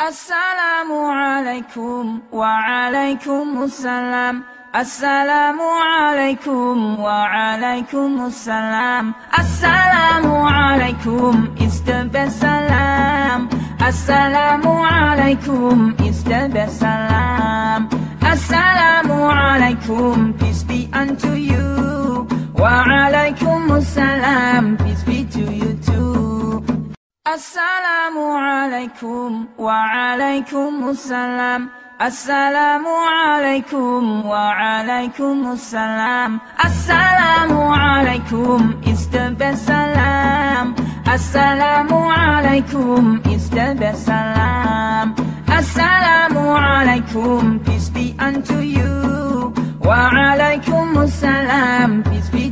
السلام عليكم وعليكم السلام. السلام عليكم وعليكم السلام. السلام عليكم is the best salam. Assalamu alaikum is the best salam. Assalamu alaikum, peace be unto you. Wa alaikum assalam, peace be to you too. Assalamu alaikum wa alaikum assalam. Assalamu alaikum wa alaikum assalam. Assalamu alaikum is the best salam. Assalamu alaikum is the best salam. Assalamu alaikum, peace be unto you. Wa alaikum assalam, peace be